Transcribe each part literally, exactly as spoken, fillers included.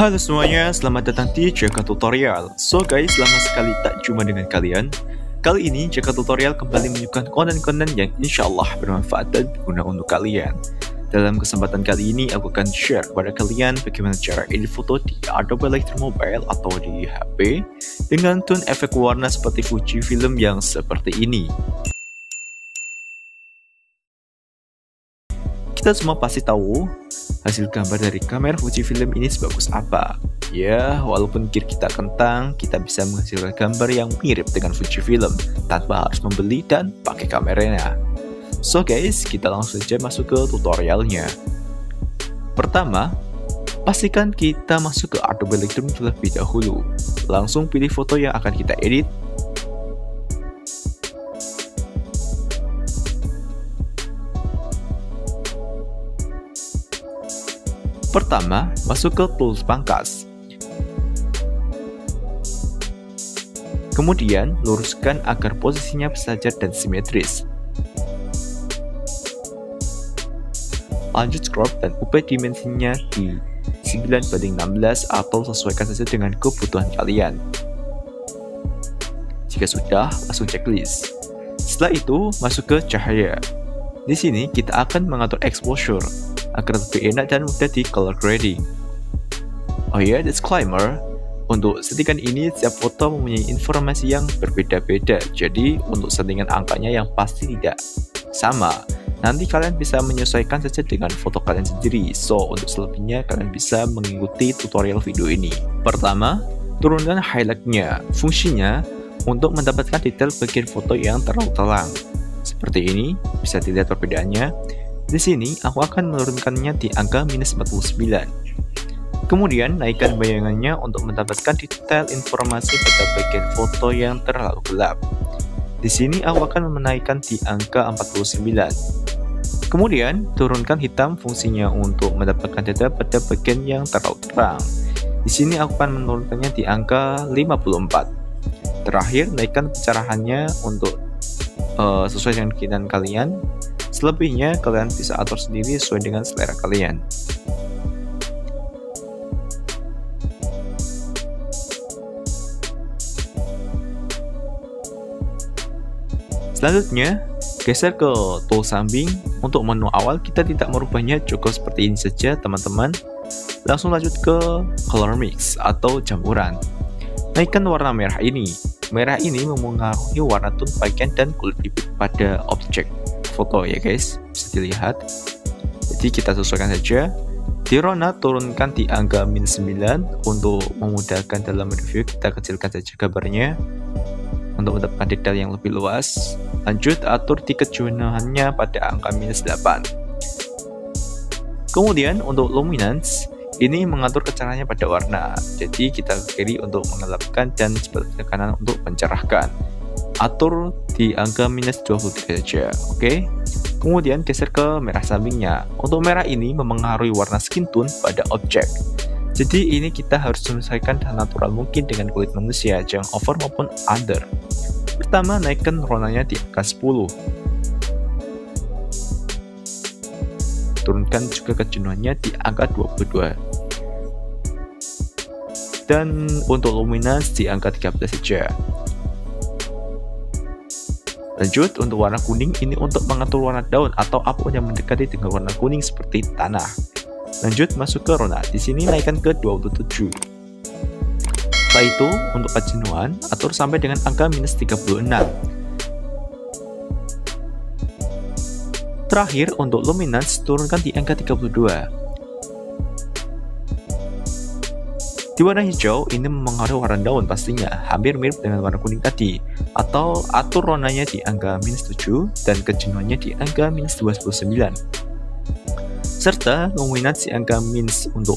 Halo semuanya, selamat datang di Jaka Tutorial. So guys, lama sekali tak jumpa dengan kalian. Kali ini Jaka Tutorial kembali menunjukkan konten-konten yang insya Allah bermanfaat dan berguna untuk kalian. Dalam kesempatan kali ini, aku akan share kepada kalian bagaimana cara edit foto di Adobe Lightroom Mobile atau di H P dengan tone efek warna seperti Fujifilm yang seperti ini. Kita semua pasti tahu hasil gambar dari kamera Fujifilm ini sebagus apa. Ya, walaupun gear kita kentang, kita bisa menghasilkan gambar yang mirip dengan Fujifilm tanpa harus membeli dan pakai kameranya. So guys, kita langsung saja masuk ke tutorialnya. Pertama, pastikan kita masuk ke Adobe Lightroom terlebih dahulu. Langsung pilih foto yang akan kita edit. Pertama, masuk ke tools pangkas. Kemudian, luruskan agar posisinya sejajar dan simetris. Lanjut crop dan ubah dimensinya di sembilan banding enam belas atau sesuaikan saja dengan kebutuhan kalian. Jika sudah, langsung checklist. Setelah itu, masuk ke cahaya. Di sini kita akan mengatur exposure agar lebih enak dan mudah di color grading. Oh ya, disclaimer, untuk settingan ini setiap foto mempunyai informasi yang berbeda-beda, jadi untuk settingan angkanya yang pasti tidak sama. Nanti kalian bisa menyesuaikan saja dengan foto kalian sendiri. So, untuk selebihnya kalian bisa mengikuti tutorial video ini. Pertama, turunkan highlightnya. Fungsinya untuk mendapatkan detail bagian foto yang terlalu terang. Seperti ini, bisa dilihat perbedaannya. Di sini, aku akan menurunkannya di angka minus empat puluh sembilan. Kemudian, naikkan bayangannya untuk mendapatkan detail informasi pada bagian foto yang terlalu gelap. Di sini, aku akan menaikkan di angka empat puluh sembilan. Kemudian, turunkan hitam fungsinya untuk mendapatkan detail pada bagian yang terlalu terang. Di sini, aku akan menurunkannya di angka lima puluh empat. Terakhir, naikkan pencerahannya untuk uh, sesuai dengan keinginan kalian. Selebihnya kalian bisa atur sendiri sesuai dengan selera kalian. Selanjutnya, geser ke tool samping. Untuk menu awal kita tidak merubahnya, cukup seperti ini saja teman-teman. Langsung lanjut ke color mix atau campuran. Naikkan warna merah ini. Merah ini memengaruhi warna tone bagian dan kulit bibit pada objek foto ya guys, bisa dilihat. Jadi kita sesuaikan saja. Di Rona turunkan di angka minus sembilan untuk memudahkan dalam review. Kita kecilkan saja gambarnya untuk mendapatkan detail yang lebih luas. Lanjut atur di kejenuhannya pada angka minus delapan. Kemudian untuk luminance ini mengatur kecerahannya pada warna. Jadi kita ke kiri untuk menggelapkan dan sebelah ke kanan untuk mencerahkan. Atur di angka minus dua puluh tiga saja, oke? Okay? Kemudian geser ke merah sampingnya. Untuk merah ini memengaruhi warna skin tone pada objek. Jadi ini kita harus menyesuaikan natural mungkin dengan kulit manusia, jangan over maupun under. Pertama, naikkan warnanya di angka sepuluh. Turunkan juga kejenuhannya di angka dua puluh dua. Dan untuk luminance di angka tiga belas saja. Lanjut untuk warna kuning, ini untuk mengatur warna daun atau apapun yang mendekati dengan warna kuning seperti tanah. Lanjut masuk ke Rona, di sini naikkan ke dua puluh tujuh. Setelah itu untuk kejenuhan atur sampai dengan angka minus tiga puluh enam. Terakhir untuk luminance turunkan di angka tiga puluh dua. Di warna hijau ini memengaruhi warna daun pastinya, hampir mirip dengan warna kuning tadi. Atau atur warnanya di angka minus tujuh dan kejenuhannya di angka minus dua puluh sembilan. Serta luminance di angka minus untuk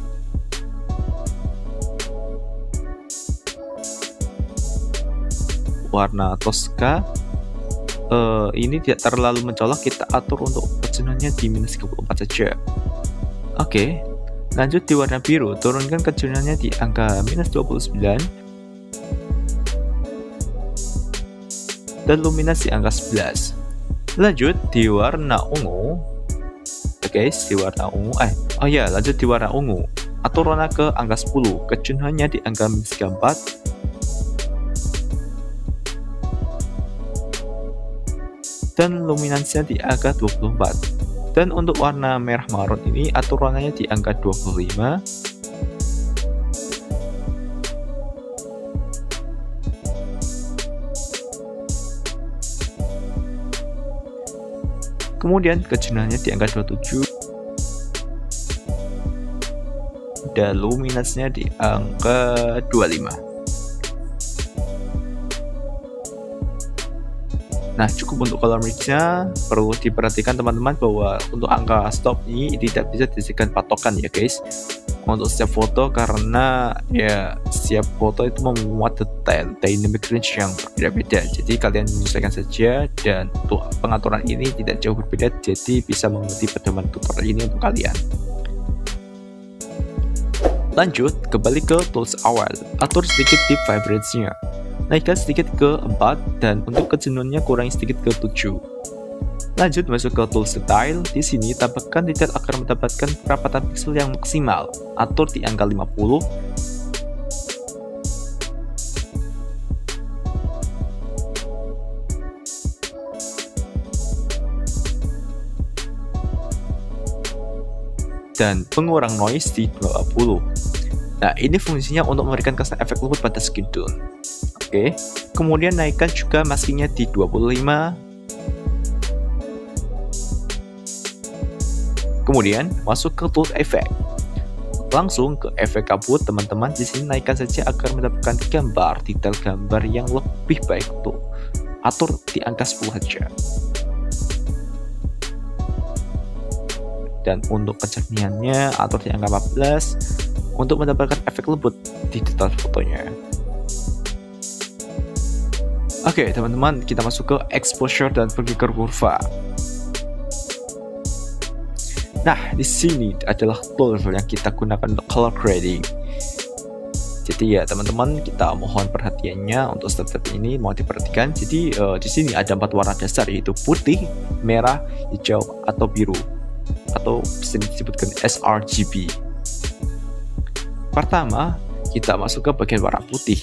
warna Tosca. Uh, ini tidak terlalu mencolok, kita atur untuk kejenuhannya di minus tiga puluh empat saja. Oke. Okay. Lanjut di warna biru, turunkan kejenuhannya di angka minus dua puluh sembilan dan luminance di angka sebelas. Lanjut di warna ungu, oke guys, di warna ungu, eh, oh ya, lanjut di warna ungu. atur warna ke angka sepuluh, kejenuhannya di angka minus tiga puluh empat, dan luminansinya di angka dua puluh empat. Dan untuk warna merah marun ini atur warnanya di angka dua puluh lima, kemudian kejenuhannya di angka dua puluh tujuh, dan luminansinya di angka dua puluh lima. Nah, cukup untuk color mix-nya. Perlu diperhatikan teman-teman bahwa untuk angka stop ini tidak bisa dijadikan patokan ya guys untuk setiap foto, karena ya setiap foto itu memuat detail dynamic range yang berbeda-beda. Jadi kalian menyesuaikan saja, dan untuk pengaturan ini tidak jauh berbeda, jadi bisa mengerti pedoman tutorial ini untuk kalian. Lanjut, kembali ke tools awal, atur sedikit deep vibrance-nya. Naikkan sedikit ke empat, dan untuk kejenuhannya kurangi sedikit ke tujuh. Lanjut masuk ke tool style. Di sini tambahkan detail agar mendapatkan kerapatan pixel yang maksimal. Atur di angka lima puluh. Dan pengurang noise di dua puluh. Nah, ini fungsinya untuk memberikan kesan efek lembut pada skin tone. Oke, kemudian naikkan juga maskingnya di dua puluh lima. Kemudian masuk ke tool effect. Langsung ke efek kabut, teman-teman. Di sini naikkan saja agar mendapatkan gambar detail gambar yang lebih baik. Tuh, atur di angka sepuluh saja. Dan untuk kejernihannya atur di angka empat belas untuk mendapatkan efek lembut di detail fotonya. Oke teman-teman, kita masuk ke exposure dan pergi ke kurva. Nah, di sini adalah tool yang kita gunakan untuk color grading. Jadi ya teman-teman, kita mohon perhatiannya untuk step-step ini mau diperhatikan. Jadi uh, di sini ada empat warna dasar, yaitu putih, merah, hijau, atau biru, atau bisa disebutkan S R G B. Pertama, kita masuk ke bagian warna putih.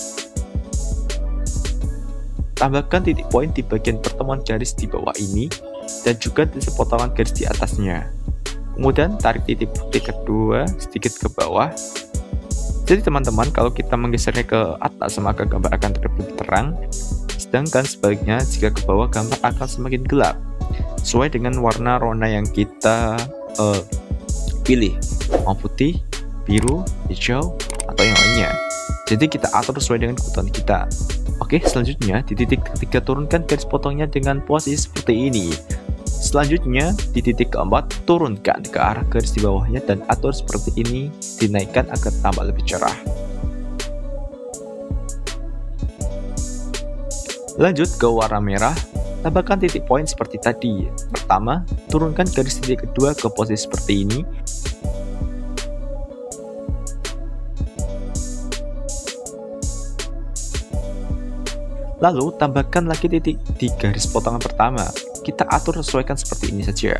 Tambahkan titik poin di bagian pertemuan garis di bawah ini, dan juga di sepotongan garis di atasnya. Kemudian tarik titik putih kedua sedikit ke bawah. Jadi teman-teman, kalau kita menggesernya ke atas maka gambar akan terlihat lebih terang, sedangkan sebaliknya jika ke bawah gambar akan semakin gelap, sesuai dengan warna-warna yang kita uh, pilih, mau putih, biru, hijau, atau yang lainnya. Jadi kita atur sesuai dengan kebutuhan kita. Oke, selanjutnya di titik ketiga turunkan garis potongnya dengan posisi seperti ini. Selanjutnya di titik keempat turunkan ke arah garis di bawahnya dan atur seperti ini, dinaikkan agar tampak lebih cerah. Lanjut ke warna merah, tambahkan titik poin seperti tadi. Pertama, turunkan garis titik kedua ke posisi seperti ini. Lalu tambahkan lagi titik di garis potongan pertama. Kita atur sesuaikan seperti ini saja.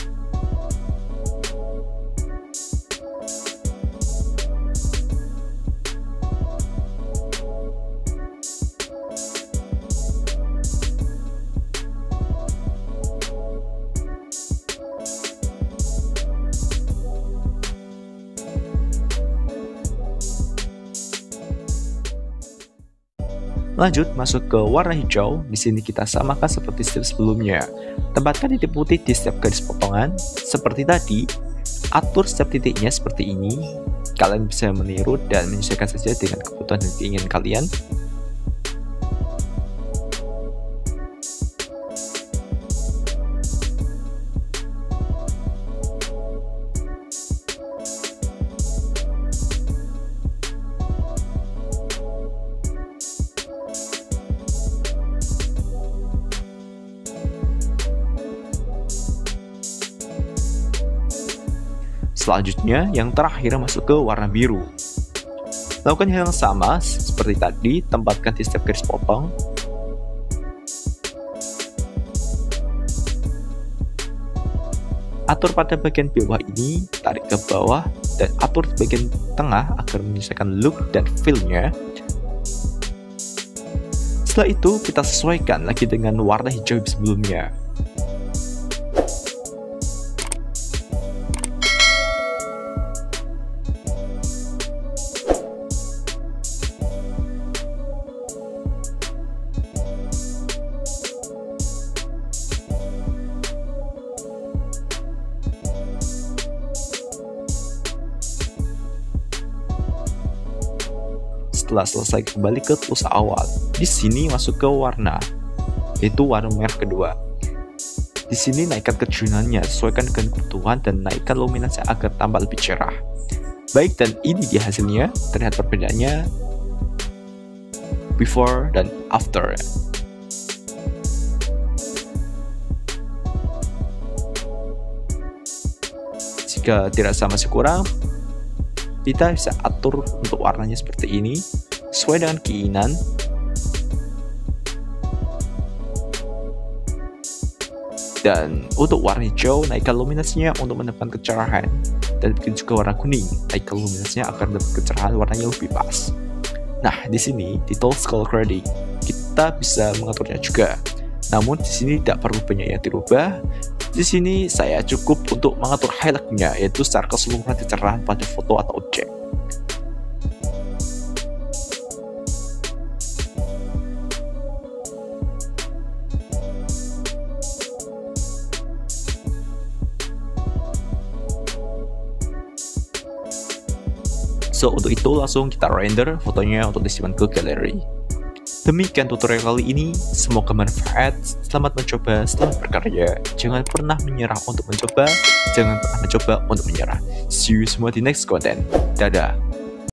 Lanjut masuk ke warna hijau. Di sini kita samakan seperti step sebelumnya. Tempatkan titik putih di setiap garis potongan seperti tadi. Atur setiap titiknya seperti ini. Kalian bisa meniru dan menyesuaikan saja dengan kebutuhan dan keinginan kalian. Selanjutnya, yang terakhir masuk ke warna biru. Lakukan hal yang sama seperti tadi, tempatkan di setiap garis potong. Atur pada bagian bawah ini, tarik ke bawah, dan atur di bagian tengah agar menyesuaikan look dan feel-nya. Setelah itu, kita sesuaikan lagi dengan warna hijau sebelumnya. Setelah selesai, kembali ke tools awal. Di sini masuk ke warna, yaitu warna merah kedua. Di sini naikkan kejernannya, sesuaikan dengan kebutuhan dan naikkan luminasi agar tambah lebih cerah. Baik, dan ini dia hasilnya. Terlihat perbedaannya before dan after. Jika dirasa masih kurang, kita bisa atur untuk warnanya seperti ini, sesuai dengan keinginan. Dan untuk warna hijau, naikkan luminasinya untuk mendapatkan kecerahan. Dan begitu juga warna kuning, naikkan luminasinya agar mendapat kecerahan warnanya lebih pas. Nah, di sini di tools color grading kita bisa mengaturnya juga. Namun di sini tidak perlu banyak yang dirubah. Di sini saya cukup untuk mengatur highlight-nya, yaitu secara keseluruhan kecerahan pada foto atau objek. So, untuk itu langsung kita render fotonya untuk disimpan ke galeri. Demikian tutorial kali ini, semoga bermanfaat. Selamat mencoba, selamat berkarya. Jangan pernah menyerah untuk mencoba, jangan pernah mencoba untuk menyerah. See you semua di next content. Dadah.